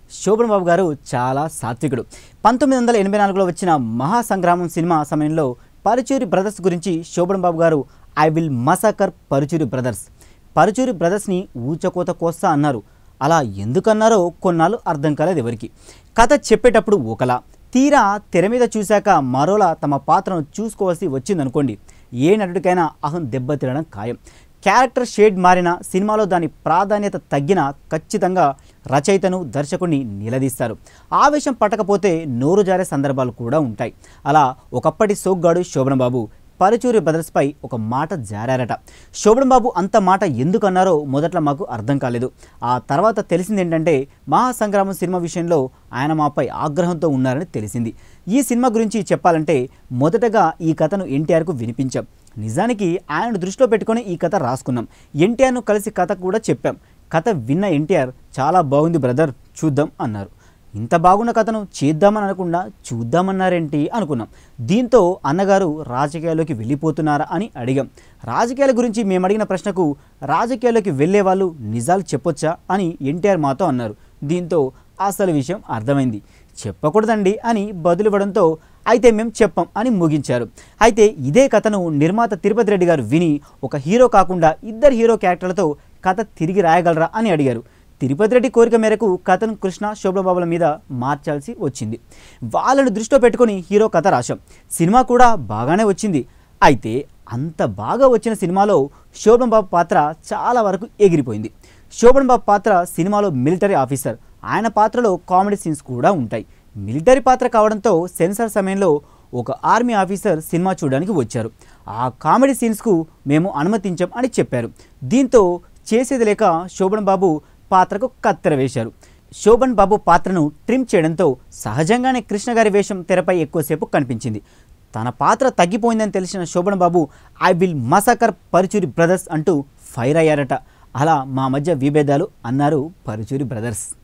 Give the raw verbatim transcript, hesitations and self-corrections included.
శోభన్ బాబు గారు చాలా సాత్వికుడు. పంతొమ్మిది వందల ఎనభై నాలుగులో వచ్చిన మహాసంగ్రామం సినిమా సమయంలో పరుచూరి బ్రదర్స్ గురించి శోభన్ బాబు గారు I will massacre Paruchuri brothers Paruchuri బ్రదర్స్ని ఊచకోత కోస్తా అన్నారు. అలా ఎందుకన్నారో కొన్నాళ్ళు అర్థం కాలేదు ఎవరికి. కథ చెప్పేటప్పుడు ఒకలా, తీరా తెర మీద చూశాక మరోలా తమ పాత్రను చూసుకోవాల్సి వచ్చిందనుకోండి, ఏ నటుడికైనా అహం దెబ్బతినడం ఖాయం. క్యారెక్టర్ షేడ్ మారిన సినిమాలో దాని ప్రాధాన్యత తగ్గినా ఖచ్చితంగా రచయితను దర్శకుడిని నిలదీస్తారు. ఆవేశం పట్టకపోతే నోరు జారే సందర్భాలు కూడా ఉంటాయి. అలా ఒకప్పటి సోగ్గాడు శోభన్ బాబు పరుచూరి బ్రదర్స్పై ఒక మాట జారారట. శోభన్ బాబు అంత మాట ఎందుకు అన్నారో మొదట్లో మాకు అర్థం కాలేదు. ఆ తర్వాత తెలిసింది ఏంటంటే మహాసంగ్రామం సినిమా విషయంలో ఆయన మాపై ఆగ్రహంతో ఉన్నారని తెలిసింది. ఈ సినిమా గురించి చెప్పాలంటే మొదటగా ఈ కథను ఎన్టీఆర్కు వినిపించాం. నిజానికి ఆయనను దృష్టిలో పెట్టుకొని ఈ కథ రాసుకున్నాం. ఎన్టీఆర్ను కలిసి కథ కూడా చెప్పాం. కథ విన్న ఎన్టీఆర్ చాలా బాగుంది బ్రదర్, చూద్దాం అన్నారు. ఇంత బాగున్న కథను చేద్దామని అనకుండా చూద్దామన్నారేంటి అనుకున్నాం. దీంతో అన్నగారు రాజకీయాల్లోకి వెళ్ళిపోతున్నారా అని అడిగాం. రాజకీయాల గురించి మేము అడిగిన ప్రశ్నకు రాజకీయాల్లోకి వెళ్ళే వాళ్ళు నిజాలు చెప్పొచ్చా అని ఎన్టీఆర్ మాతో అన్నారు. దీంతో అసలు విషయం అర్థమైంది. చెప్పకూడదండి అని బదులివ్వడంతో అయితే మేము చెప్పం అని ముగించారు. అయితే ఇదే కథను నిర్మాత తిరుపతి రెడ్డి గారు విని ఒక హీరో కాకుండా ఇద్దరు హీరో క్యారెక్టర్లతో కథ తిరిగి రాయగలరా అని అడిగారు. తిరుపతి రెడ్డి కోరిక మేరకు కథను కృష్ణ శోభన్ బాబుల మీద మార్చాల్సి వచ్చింది. వాళ్ళను దృష్టిలో పెట్టుకొని హీరో కథ రాశాం. సినిమా కూడా బాగానే వచ్చింది. అయితే అంత బాగా వచ్చిన సినిమాలో శోభన్ బాబు పాత్ర చాలా వరకు ఎగిరిపోయింది. శోభన్ బాబు పాత్ర సినిమాలో మిలిటరీ ఆఫీసర్. ఆయన పాత్రలో కామెడీ సీన్స్ కూడా ఉంటాయి. మిలిటరీ పాత్ర కావడంతో సెన్సార్ సమయంలో ఒక ఆర్మీ ఆఫీసర్ సినిమా చూడడానికి వచ్చారు. ఆ కామెడీ సీన్స్కు మేము అనుమతించాం అని చెప్పారు. దీంతో చేసేది లేక శోభన్ బాబు పాత్రకు కత్తెర వేశారు. శోభన్ బాబు పాత్రను ట్రిమ్ చేయడంతో సహజంగానే కృష్ణ గారి వేషం తెరపై ఎక్కువసేపు కనిపించింది. తన పాత్ర తగ్గిపోయిందని తెలిసిన Shobhan Babu I will massacre Paruchuri brothers అంటూ ఫైర్ అయ్యారట. అలా మా మధ్య విభేదాలు అన్నారు పరుచూరి బ్రదర్స్.